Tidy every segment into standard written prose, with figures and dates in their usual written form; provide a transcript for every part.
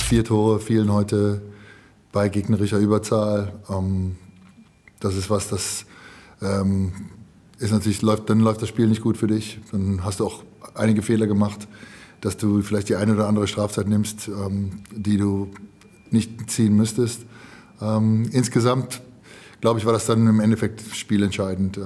4 Tore fielen heute bei gegnerischer Überzahl. Das ist was, das ist natürlich, dann läuft das Spiel nicht gut für dich. Dann hast du auch einige Fehler gemacht, dass du vielleicht die eine oder andere Strafzeit nimmst, die du nicht ziehen müsstest. Insgesamt, glaube ich, war das dann im Endeffekt spielentscheidend.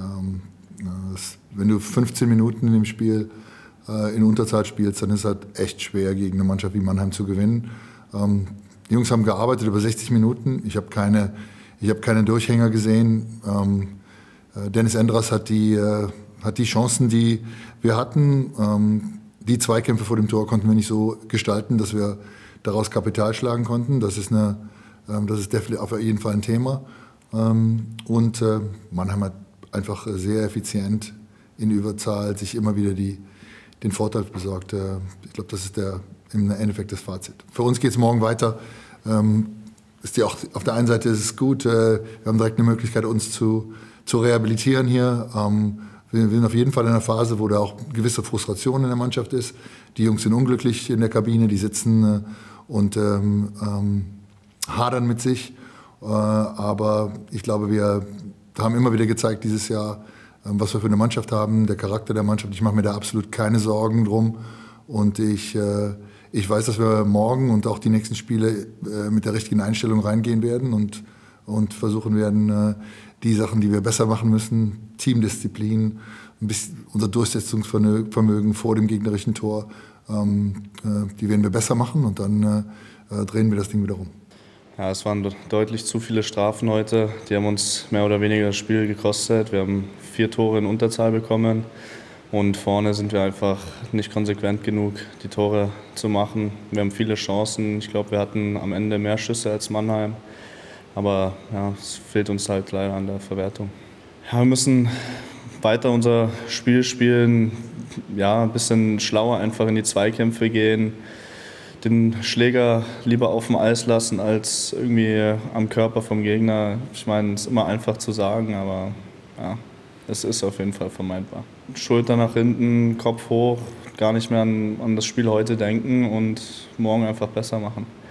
Wenn du 15 Minuten in dem Spiel in Unterzahl spielst, dann ist es halt echt schwer, gegen eine Mannschaft wie Mannheim zu gewinnen. Die Jungs haben gearbeitet über 60 Minuten. Ich habe keine Durchhänger gesehen. Dennis Endras hat die Chancen, die wir hatten. Die Zweikämpfe vor dem Tor konnten wir nicht so gestalten, dass wir daraus Kapital schlagen konnten. Das ist definitiv auf jeden Fall ein Thema. Und Mannheim hat einfach sehr effizient in Überzahl sich immer wieder den Vorteil besorgt. Ich glaube, das ist im Endeffekt das Fazit. Für uns geht es morgen weiter. Auf der einen Seite ist es gut, wir haben direkt eine Möglichkeit, uns zu rehabilitieren hier. Wir sind auf jeden Fall in einer Phase, wo da auch gewisse Frustration in der Mannschaft ist. Die Jungs sind unglücklich in der Kabine, die sitzen und hadern mit sich. Aber ich glaube, wir haben immer wieder gezeigt dieses Jahr, was wir für eine Mannschaft haben, der Charakter der Mannschaft. Ich mache mir da absolut keine Sorgen drum. Und ich weiß, dass wir morgen und auch die nächsten Spiele mit der richtigen Einstellung reingehen werden und versuchen werden, die Sachen, die wir besser machen müssen, Teamdisziplin, unser Durchsetzungsvermögen vor dem gegnerischen Tor, die werden wir besser machen und dann drehen wir das Ding wieder rum. Ja, es waren deutlich zu viele Strafen heute. Die haben uns mehr oder weniger das Spiel gekostet. Wir haben 4 Tore in Unterzahl bekommen. Und vorne sind wir einfach nicht konsequent genug, die Tore zu machen. Wir haben viele Chancen. Ich glaube, wir hatten am Ende mehr Schüsse als Mannheim. Aber ja, es fehlt uns halt leider an der Verwertung. Ja, wir müssen weiter unser Spiel spielen, ja, ein bisschen schlauer einfach in die Zweikämpfe gehen, den Schläger lieber auf dem Eis lassen als irgendwie am Körper vom Gegner. Ich meine, es ist immer einfach zu sagen, aber ja, es ist auf jeden Fall vermeidbar. Schulter nach hinten, Kopf hoch, gar nicht mehr an das Spiel heute denken und morgen einfach besser machen.